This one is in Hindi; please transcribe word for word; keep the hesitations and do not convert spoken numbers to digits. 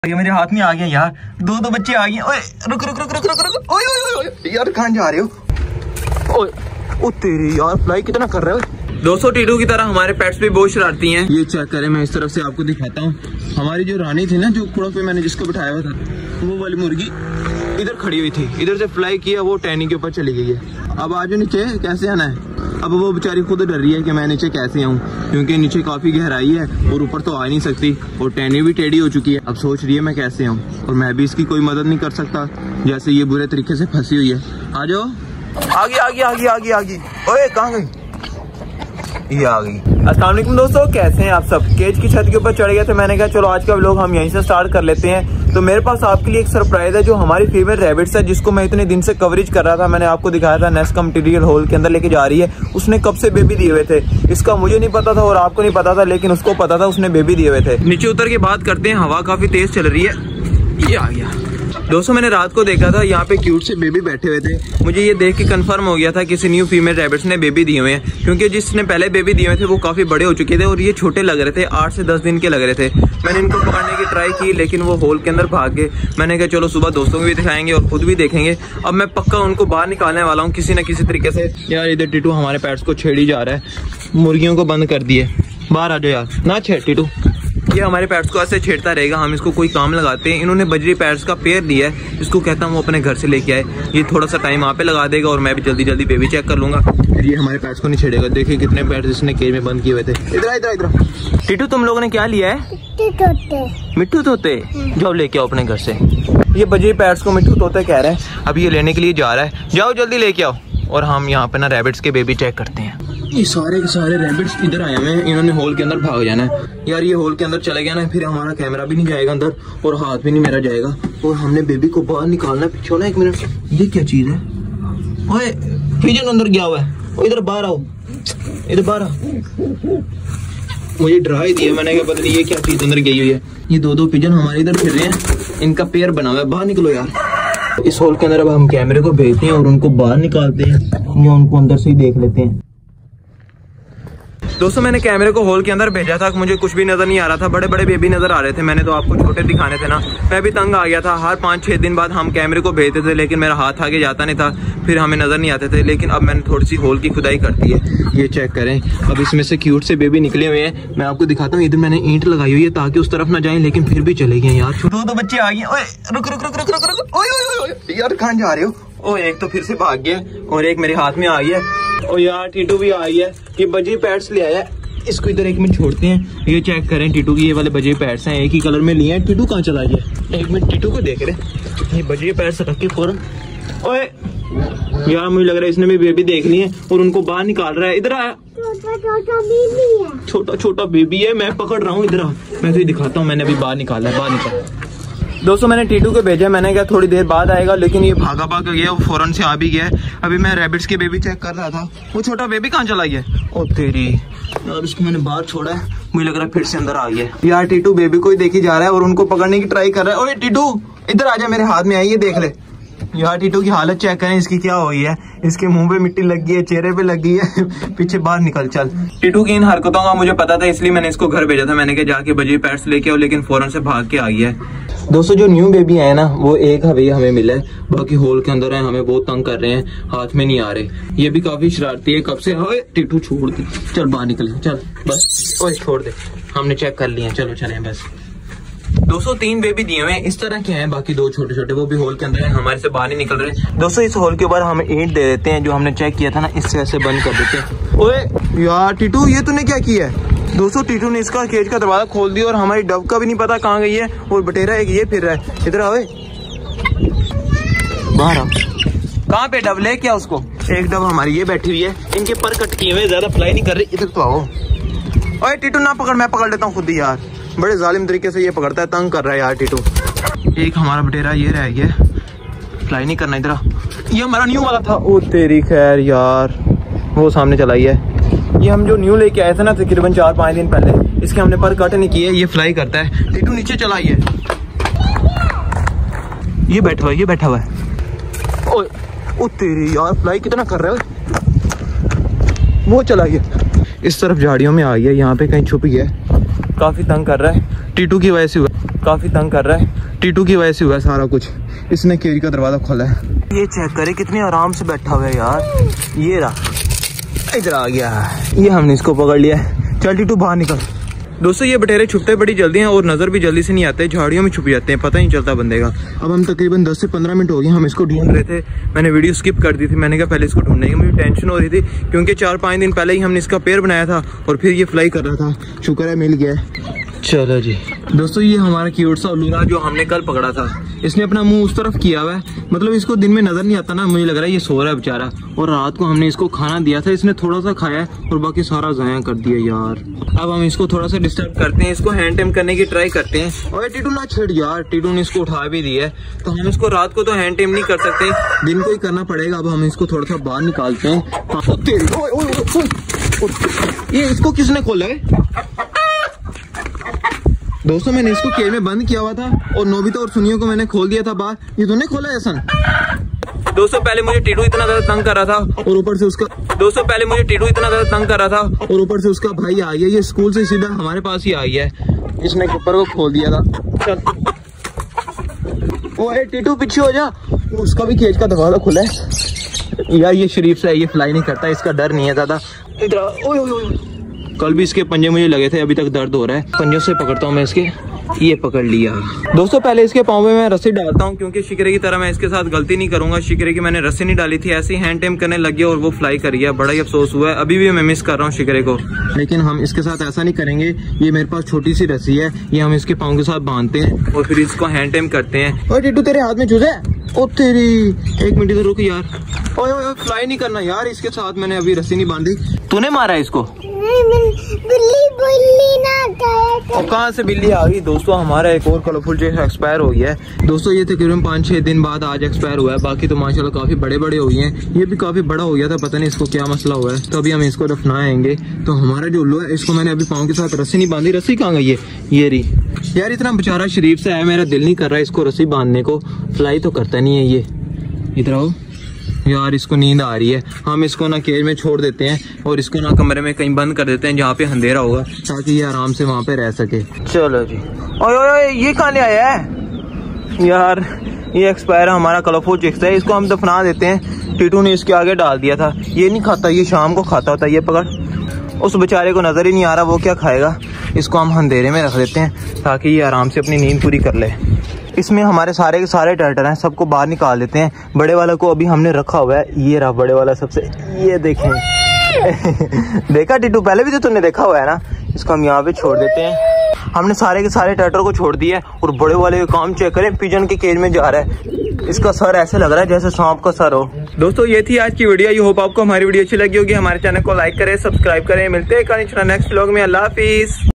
ये मेरे हाथ में आ गया यार, दो दो बच्चे आ गए। ओए रुक रुक रुक रुक रुक रुक ओए ओए ओए यार कहाँ जा रहे हो? ओए ओ तेरी यार फ्लाई कितना कर रहे हो? दोस्तों टीटू की तरह हमारे पेट्स भी बहुत शरारती हैं। ये चेक करें, मैं इस तरफ से आपको दिखाता हूँ। हमारी जो रानी थी ना, जो कुड़ा पे मैंने जिसको बिठाया हुआ था, वो वाली मुर्गी इधर खड़ी हुई थी, इधर से फ्लाई किया, वो टैनी के ऊपर चली गई है। अब आज नीचे कैसे आना है? अब वो बेचारी खुद डर रही है कि मैं नीचे कैसे आऊँ, क्योंकि नीचे काफी गहराई है और ऊपर तो आ नहीं सकती, और टैनी भी टेढ़ी हो चुकी है। अब सोच रही है मैं कैसे आऊँ, और मैं भी इसकी कोई मदद नहीं कर सकता, जैसे ये बुरे तरीके से फंसी हुई है। आ जाओ, आगे आगे आगे आगे आगे। ओए कहाँ गई? ये आ गई। अस्सलाम वालेकुम दोस्तों, कैसे हैं आप सब? केज की छत के ऊपर चढ़ गए थे, मैंने कहा चलो आज का व्लॉग हम यहीं से स्टार्ट कर लेते हैं। तो मेरे पास आपके लिए एक सरप्राइज है, जो हमारी फीमेल रैबिट्स है, जिसको मैं इतने दिन से कवरेज कर रहा था। मैंने आपको दिखाया था नेस्ट का मटीरियल होल के अंदर लेके जा रही है। उसने कब से बेबी दिए हुए थे, इसका मुझे नहीं पता था और आपको नहीं पता था, लेकिन उसको पता था, उसने बेबी दिए हुए थे। नीचे उतर के बात करते हैं, हवा काफी तेज चल रही है। ये आ गया दोस्तों, मैंने रात को देखा था यहाँ पे क्यूट से बेबी बैठे हुए थे। मुझे ये देख के कंफर्म हो गया था किसी न्यू फीमेल रैबिट्स ने बेबी दिए हुए हैं, क्योंकि जिसने पहले बेबी दिए हुए थे वो काफी बड़े हो चुके थे और ये छोटे लग रहे थे, आठ से दस दिन के लग रहे थे। मैंने इनको पकड़ने की ट्राई की, लेकिन वो होल के अंदर भाग गए। मैंने कहा चलो सुबह दोस्तों को भी दिखाएंगे और खुद भी देखेंगे। अब मैं पक्का उनको बाहर निकालने वाला हूँ किसी न किसी तरीके से। यार इधर टीटू हमारे पेट्स को छेड़ी जा रहा है, मुर्गियों को बंद कर दिए। बाहर आ जाओ यार, ना छेड़ टीटू। ये हमारे पैट्स को ऐसे छेड़ता रहेगा, हम इसको कोई काम लगाते हैं। इन्होंने बजरी पैट्स का पेयर दिया है, इसको कहता हूँ वो अपने घर से लेके आए। ये थोड़ा सा टाइम वहाँ पे लगा देगा और मैं भी जल्दी जल्दी बेबी चेक कर लूंगा, फिर ये हमारे पैट्स को नहीं छेड़ेगा। देखिए कितने पैट्स इसने केज में बंद किए हुए थे। इधर इधर इधर टीटू, तुम लोगों ने क्या लिया है? मिट्टू तोते। जाओ लेके आओ अपने घर से। ये बजरी पैट्स को मिट्टू तोते कह रहे हैं, अब ये लेने के लिए जा रहा है। जाओ जल्दी लेके आओ, और हम यहाँ पे ना रैबिट्स के बेबी चेक करते हैं। ये सारे के सारे रैबिट्स इधर आए हुए हैं, इन्होंने होल के अंदर भाग जाना है। यार ये होल के अंदर चले गया ना, फिर हमारा कैमरा भी नहीं जाएगा अंदर और हाथ भी नहीं मेरा जाएगा, और हमने बेबी को बाहर निकालना है। पीछे ना एक मिनट, ये क्या चीज है? ओए पिजन अंदर गया हुआ है, इधर बाहर आओ, इधर बाहर आओ। मुझे डरा ही दिया, मैंने क्या पता नहीं ये क्या चीज अंदर गई हुई है। ये दो दो पिजन हमारे इधर फिर रहे हैं, इनका पेयर बना हुआ है। बाहर निकलो यार। इस होल के अंदर अब हम कैमरे को भेजते हैं और उनको बाहर निकालते हैं, या उनको अंदर से ही देख लेते हैं। दोस्तों मैंने कैमरे को होल के अंदर भेजा था, मुझे कुछ भी नजर नहीं आ रहा था, बड़े बड़े बेबी नजर आ रहे थे। मैंने तो आपको छोटे दिखाने थे ना, मैं भी तंग आ गया था। हर पाँच छह दिन बाद हम कैमरे को भेजते थे, लेकिन मेरा हाथ आगे जाता नहीं था, फिर हमें नजर नहीं आते थे। लेकिन अब मैंने थोड़ी सी होल की खुदाई कर दी है। ये चेक करें, अब इसमें से क्यूट से बेबी निकले हुए हैं। मैं आपको दिखाता हूँ, इधर मैंने ईंट लगाई हुई है ताकि उस तरफ ना जाए, लेकिन फिर भी चले गए यार। दो दो बच्चे आ गए। ओए रुक रुक रुक रुक रुक रुक ओए यार कहाँ जा रहे हो? ओ एक तो फिर से भाग गया और एक मेरे हाथ में आ गया। और यार टीटू भी आ गया, ये बजरी पैड्स ले आया। इसको इधर एक मिनट छोड़ते हैं। ये चेक करें, टीटू की ये वाले बजरी पैड्स हैं, एक ही कलर में लिए हैं। टीटू कहाँ चला गया? एक मिनट टीटू को देख रहे, ये बजरी पैड्स रख के फौरन। ओए यार मुझे लग रहा है इसने भी बेबी देख ली है और उनको बाहर निकाल रहा है। इधर आया, छोटा छोटा बेबी है, छोटा छोटा बेबी है। मैं पकड़ रहा हूँ, इधर आ, मैं तुझे दिखाता हूँ। मैंने अभी बाहर निकाला है, बाहर निकाल। दोस्तों मैंने टीटू को भेजा, मैंने कहा थोड़ी देर बाद आएगा, लेकिन ये भागा भाग गया, वो फौरन से आ भी गया। अभी मैं रैबिट्स के बेबी चेक कर रहा था, वो छोटा बेबी कहाँ चला गया? ओ तेरी यार, उसको मैंने बाहर छोड़ा है, मुझे लग रहा है फिर से अंदर आ गया। यार टीटू बेबी को ही देखी जा रहा है और उनको पकड़ने की ट्राई कर रहा है। ओए टीटू इधर आ जा, मेरे हाथ में आई, ये देख ले। यार टीटू की हालत चेक करें, इसकी क्या हुई है। इसके मुंह पे मिट्टी लग गई है, चेहरे पे लग गई है। पीछे बाहर निकल चल। टीटू की इन हरकतों का मुझे पता था, इसलिए मैंने इसको घर भेजा था। मैंने कहा जाके बजरी पैड्स लेके आओ, लेकिन फौरन से भाग के आ गया है। दोस्तों जो न्यू बेबी है ना, वो एक हवे हमें मिला है, बाकी होल के अंदर है, हमें बहुत तंग कर रहे हैं, हाथ में नहीं आ रहे। ये भी काफी शरारती है, कब से। ओए टीटू छोड़ दे, चल बाहर निकल, चल बस। ओए छोड़ दे, हमने चेक कर लिया, चलो चले बस। दोस्तों तीन बेबी दिए हुए हैं, इस तरह के हैं, बाकी दो छोटे छोटे वो भी होल के अंदर है, हमारे से बाहर नहीं निकल रहे। दोस्तों इस होल के ऊपर हम ईंट दे देते हैं, जो हमने चेक किया था ना, इससे ऐसे बंद कर देते हैं। ओए यार टीटू, ये तूने क्या किया है? दोस्तों टीटू ने इसका केज का दरवाजा खोल दिया और हमारी डब का भी नहीं पता कहाँ गई है, और बटेरा एक ये फिर रहा है। इधर आओ, बाहर आओ। कहाँ पे डब? ले क्या उसको? एक डब हमारी ये बैठी हुई है, इनके पर कट किए हुए, ज्यादा फ्लाई नहीं कर रही। इधर तो आओ। ओए टीटू ना पकड़, मैं पकड़ लेता हूँ खुद ही। यार बड़े जालिम तरीके से ये पकड़ता है, तंग कर रहा है यार टीटू। एक हमारा बटेरा ये रह गया, फ्लाई नहीं करना। इधर ये हमारा न्यू वाला था। ओ तेरी खैर यार, वो सामने चला ही है। ये हम जो न्यू लेके आए थे ना तकरीबन चार पाँच दिन पहले, इसके हमने पर कट नहीं किए, ये फ्लाई करता है। टीटू नीचे चला ही है, ये बैठा हुआ है, ये बैठा हुआ है। ओ, ओ तेरी यार, फ्लाई कितना कर रहा है। वो चला गया, इस तरफ झाड़ियों में आ गया, यहाँ पे कहीं छुप गया, काफी तंग कर रहा है। टीटू की वजह से हुआ। काफी तंग कर रहा है। टीटू की वजह से हुआ है सारा कुछ, इसने केज का दरवाजा खोला है। ये चेक करे कितने आराम से बैठा हुआ है यार। ये रहा, इधर आ गया, ये हमने इसको पकड़ लिया है। चल टीटू बाहर निकल। दोस्तों ये बटेरे छुपते बड़ी जल्दी हैं और नज़र भी जल्दी से नहीं आते, झाड़ियों में छुप जाते हैं, पता ही नहीं चलता बंदे का। अब हम तकरीबन दस से पंद्रह मिनट हो गए हम इसको ढूंढ रहे थे। मैंने वीडियो स्किप कर दी थी, मैंने कहा पहले इसको ढूंढने की मुझे टेंशन हो रही थी क्योंकि चार पाँच दिन पहले ही हमने इसका पेड़ बनाया था और फिर ये फ्लाई कर रहा था। शुक्र है मिल गया। चलो जी दोस्तों, ये हमारा क्यूट सा उल्लू था जो हमने कल पकड़ा था। इसने अपना मुंह उस तरफ किया हुआ है, मतलब इसको दिन में नजर नहीं आता ना, मुझे लग रहा है ये सो रहा है बेचारा। और रात को हमने इसको खाना दिया था, इसने थोड़ा सा खाया और बाकी सारा ज़ाया कर दिया यार। अब हम इसको थोड़ा सा डिस्टर्ब करते हैं, इसको हैंड टेम करने की ट्राई करते हैं। और टीटू ना छेड़ यार, टीटू ने इसको उठा भी दिया है, तो हम इसको रात को तो हैंड टेम नहीं कर सकते, दिन को ही करना पड़ेगा। अब हम इसको थोड़ा सा बाहर निकालते हैं। ये इसको किसने खोला है? दोस्तों मैंने इसको केज में बंद किया हुआ था और नोबिता और सुनियो को मैंने खोल दिया था बाहर। ये तूने खोला है एहसन? दोस्तों पहले मुझे टीटू इतना ज्यादा तंग कर रहा था और ऊपर से उसका दोस्तों पहले मुझे टीटू इतना ज्यादा तंग कर रहा था और ऊपर से उसका भाई आ गया। ये स्कूल से सीधा हमारे पास ही आ गया है, इसने ऊपर को खोल दिया था। चल वो टीटू पीछे हो जा, उसका भी केज का दरवाजा खुला है यार। ये शरीफ से है, ये फ्लाई नहीं करता, इसका डर नहीं है ज्यादा। कल भी इसके पंजे मुझे लगे थे, अभी तक दर्द हो रहा है। पंजों से पकड़ता हूँ मैं इसके, ये पकड़ लिया। दोस्तों पहले इसके पाँव में मैं रस्सी डालता हूँ क्योंकि शिकरे की तरह मैं इसके साथ गलती नहीं करूंगा। शिकरे की मैंने रस्सी नहीं डाली थी, ऐसे ही हैंड टेम करने लग गया और वो फ्लाई कर गया। बड़ा ही अफसोस हुआ है, अभी भी मैं मिस कर रहा हूँ शिकरे को। लेकिन हम इसके साथ ऐसा नहीं करेंगे, ये मेरे पास छोटी सी रस्सी है, ये हम इसके पाँव के साथ बांधते हैं और फिर इसको हैंड टेम करते हैं। और टीटू तेरे हाथ में चूजा है? ओ तेरी, एक मिनट इधर रुक यार। ओए ओए फ्लाई नहीं करना यार इसके साथ, मैंने अभी रस्सी नहीं बांधी। तूने मारा है इसको? बिल्ली बिल्ली ना और कहाँ से बिल्ली आ गई? दोस्तों हमारा एक और कलरफुल जो एक्सपायर हो गया है। दोस्तों ये तकरीबन पाँच छह दिन बाद आज एक्सपायर हुआ है, बाकी तो माशाल्लाह काफी बड़े बड़े हो गए हैं। ये भी काफी बड़ा हो गया था, पता नहीं इसको क्या मसला हुआ है, तो अभी हम इसको दफनाएंगे। तो हमारा जो उल्लू है इसको मैंने अभी पाँव के साथ रस्सी नहीं बांधी। रस्सी कहाँ गई है? ये रही यार। इतना बेचारा शरीफ से है, मेरा दिल नहीं कर रहा है इसको रस्सी बांधने को, फ्लाई तो करता नहीं है ये। इधर आओ यार, इसको नींद आ रही है, हम इसको ना केज में छोड़ देते हैं और इसको ना कमरे में कहीं बंद कर देते हैं जहाँ पे अंधेरा होगा, ताकि ये आराम से वहाँ पे रह सके। चलो जी। ओए ओए ये कहाँ ले आया है यार? ये एक्सपायर हमारा कलरफुल चिक्स है, इसको हम दफना देते हैं। टीटू ने इसके आगे डाल दिया था, ये नहीं खाता, ये शाम को खाता होता है। ये पकड़, उस बेचारे को नजर ही नहीं आ रहा वो क्या खाएगा। इसको हम अंधेरे में रख देते हैं ताकि ये आराम से अपनी नींद पूरी कर ले। इसमें हमारे सारे के सारे टर्टल हैं, सबको बाहर निकाल देते हैं। बड़े वाला को अभी हमने रखा हुआ है, ये रहा बड़े वाला सबसे, ये देखें देखा टीटू, पहले भी तो तुमने देखा हुआ है ना। इसको हम यहाँ पे छोड़ देते हैं। हमने सारे के सारे टर्टल को छोड़ दिया और बड़े वाले का काम चेक करें, पिजन के केज में जा रहा है। इसका सर ऐसे लग रहा है जैसे सांप का सर हो। दोस्तों ये थी आज की वीडियो, ये होप आपको हमारी वीडियो अच्छी लगी होगी। हमारे चैनल को लाइक करें, सब्सक्राइब करें। मिलते हैं कल नेक्स्ट व्लॉग में। अल्लाह हाफिज।